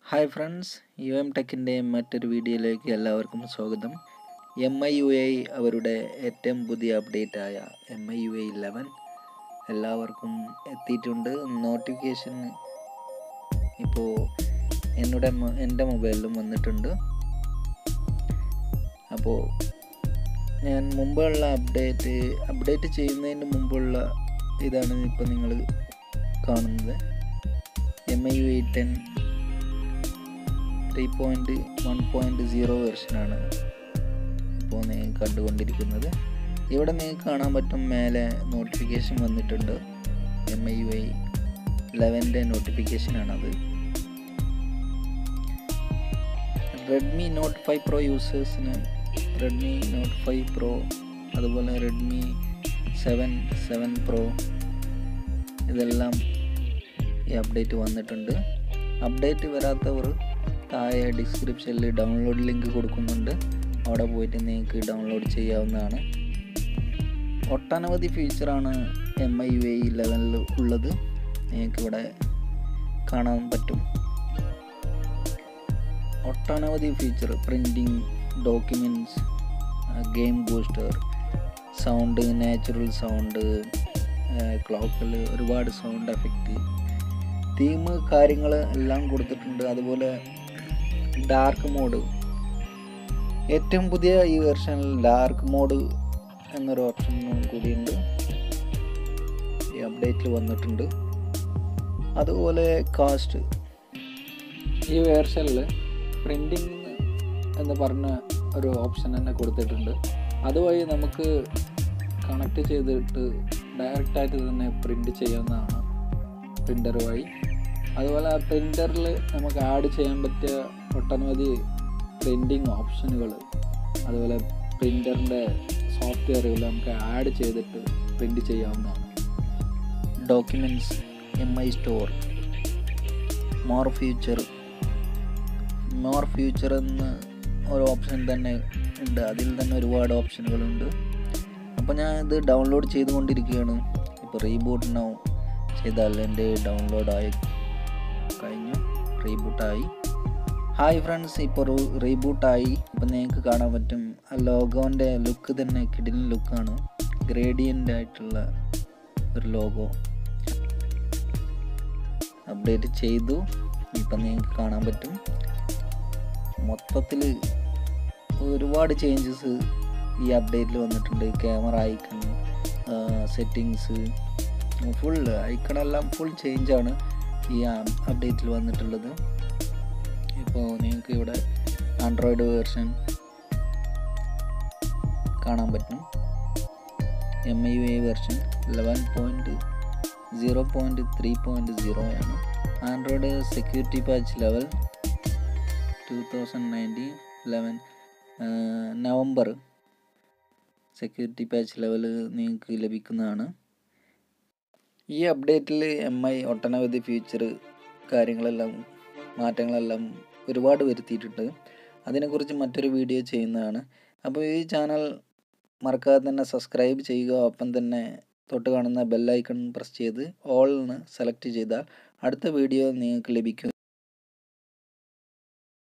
Hi friends, ടെക്കിൻ്റെ മറ്റൊരു വീഡിയോയിലേക്ക് എല്ലാവർക്കും സ്വാഗതം. MIUI അവരുടെ ഏറ്റവും പുതിയ അപ്ഡേറ്റായ MIUI 11 എല്ലാവർക്കും എത്തിയിട്ടുണ്ട്. നോട്ടിഫിക്കേഷൻ ഇപ്പോൾ എൻ്റെ മൊബൈലിലും വന്നിട്ടുണ്ട്. അപ്പോൾ ഞാൻ മുമ്പുള്ള അപ്ഡേറ്റ് ചെയ്യുന്നതിന് മുമ്പുള്ള ഇതാണ് ഇപ്പോൾ നിങ്ങൾ കാണുന്നത്. MIUI 10 3.1.0 വെർഷനാണ് ഇപ്പോൾ നിങ്ങൾ കണ്ടുകൊണ്ടിരിക്കുന്നത്. ഇവിടെ നിങ്ങൾക്ക് കാണാൻ പറ്റും, മേലെ നോട്ടിഫിക്കേഷൻ വന്നിട്ടുണ്ട്. MIUI 11ൻ്റെ നോട്ടിഫിക്കേഷനാണത്. റെഡ്മി നോട്ട് 5 പ്രോ യൂസേഴ്സിന് റെഡ്മി നോട്ട് 5 പ്രോ, അതുപോലെ റെഡ്മി 7 പ്രോ, ഇതെല്ലാം ഈ അപ്ഡേറ്റ് വന്നിട്ടുണ്ട്. അപ്ഡേറ്റ് വരാത്തവർ താഴെ ഡിസ്ക്രിപ്ഷനിൽ ഡൗൺലോഡ് ലിങ്ക് കൊടുക്കുന്നുണ്ട്. അവിടെ പോയിട്ട് നിങ്ങൾക്ക് ഡൗൺലോഡ് ചെയ്യാവുന്നതാണ്. ഒട്ടനവധി ഫീച്ചറാണ് MIUI 11 ഉള്ളത്. നിങ്ങൾക്കിവിടെ കാണാൻ പറ്റും. ഒട്ടനവധി feature: printing, documents, game booster, sound, natural sound, ക്ലോക്കിൽ ഒരുപാട് സൗണ്ട് എഫക്റ്റ്, തീം കാര്യങ്ങൾ എല്ലാം കൊടുത്തിട്ടുണ്ട്. അതുപോലെ ഡാർക്ക് മോഡ്, ഏറ്റവും പുതിയ ഈ വെർഷനിൽ ഡാർക്ക് മോഡ് എന്നൊരു ഓപ്ഷനും കൂടിയുണ്ട്, ഈ അപ്ഡേറ്റിൽ വന്നിട്ടുണ്ട്. അതുപോലെ കാസ്റ്റ്, ഈ വെർഷനിൽ പ്രിൻറ്റിങ് എന്ന് പറഞ്ഞ ഒരു ഓപ്ഷൻ തന്നെ കൊടുത്തിട്ടുണ്ട്. അതുവഴി നമുക്ക് കണക്ട് ചെയ്തിട്ട് ഡയറക്റ്റായിട്ട് തന്നെ പ്രിൻ്റ് ചെയ്യാവുന്നതാണ് പ്രിൻ്റർ വഴി. അതുപോലെ ആ പ്രിൻ്ററിൽ നമുക്ക് ആഡ് ചെയ്യാൻ പറ്റിയ ഒട്ടനവധി പ്രിൻറ്റിങ് ഓപ്ഷനുകൾ, അതുപോലെ പ്രിൻ്ററിൻ്റെ സോഫ്റ്റ്വെയറുകൾ നമുക്ക് ആഡ് ചെയ്തിട്ട് പ്രിൻ്റ് ചെയ്യാവുന്നതാണ്. Documents, MI store, more future എന്ന് ഒരു ഓപ്ഷൻ തന്നെ ഉണ്ട്. അതിൽ തന്നെ ഒരുപാട് ഓപ്ഷനുകളുണ്ട്. അപ്പോൾ ഞാൻ ഇത് ഡൗൺലോഡ് ചെയ്തുകൊണ്ടിരിക്കുകയാണ്. ഇപ്പോൾ റീബൂട്ട് നൗ ചെയ്താൽ എൻ്റെ ഡൗൺലോഡായി കഴിഞ്ഞു, റീബൂട്ടായി. ഹായ് ഫ്രണ്ട്സ്, ഇപ്പോൾ റീബൂട്ടായി. ഇപ്പം നിങ്ങൾക്ക് കാണാൻ പറ്റും, ആ ലോഗോൻ്റെ ലുക്ക് തന്നെ കിടിലൻ ലുക്കാണ്. ഗ്രേഡിയൻ്റ് ആയിട്ടുള്ള ഒരു ലോഗോ അപ്ഡേറ്റ് ചെയ്തു. ഇപ്പം നിങ്ങൾക്ക് കാണാൻ പറ്റും, മൊത്തത്തിൽ ഒരുപാട് ചേഞ്ചസ് ഈ അപ്ഡേറ്റിൽ വന്നിട്ടുണ്ട്. ക്യാമറ ഐക്കൺ, സെറ്റിങ്സ്, ഫുൾ ഐക്കണെല്ലാം ഫുൾ ചേഞ്ചാണ് ഈ അപ്ഡേറ്റിൽ വന്നിട്ടുള്ളത്. ഇപ്പോൾ നിങ്ങൾക്ക് ഇവിടെ ആൻഡ്രോയിഡ് വേർഷൻ കാണാൻ പറ്റും. MIUI വെർഷൻ 11.0.3.0 ആണ്. Android security patch level 2019 November security patch level നിങ്ങൾക്ക് ലഭിക്കുന്നതാണ്. ഈ അപ്ഡേറ്റിൽ MI ഒട്ടനവധി ഫീച്ചർ കാര്യങ്ങളെല്ലാം മാറ്റങ്ങളെല്ലാം ഒരുപാട് വരുത്തിയിട്ടുണ്ട്. അതിനെക്കുറിച്ച് മറ്റൊരു വീഡിയോ ചെയ്യുന്നതാണ്. അപ്പോൾ ഈ ചാനൽ മറക്കാതെ തന്നെ സബ്സ്ക്രൈബ് ചെയ്യുക. ഒപ്പം തന്നെ തൊട്ട് കാണുന്ന ബെല്ലൈക്കൺ പ്രസ് ചെയ്ത് ഓൾ എന്ന് സെലക്ട് ചെയ്താൽ അടുത്ത വീഡിയോ നിങ്ങൾക്ക് ലഭിക്കും.